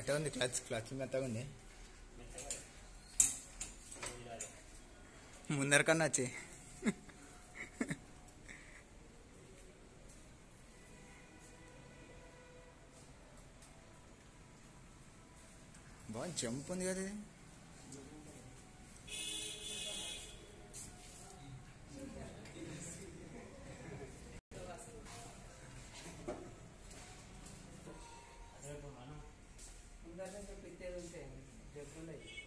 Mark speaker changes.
Speaker 1: మెత్తగా ఉంది, క్లచ్ మెత్తగా ఉంది. ముందరికన్నా వచ్చి బాగా జంప్ ఉంది కదా ఇది.
Speaker 2: పెట్టేది ఉంటే చెప్తున్నాయి.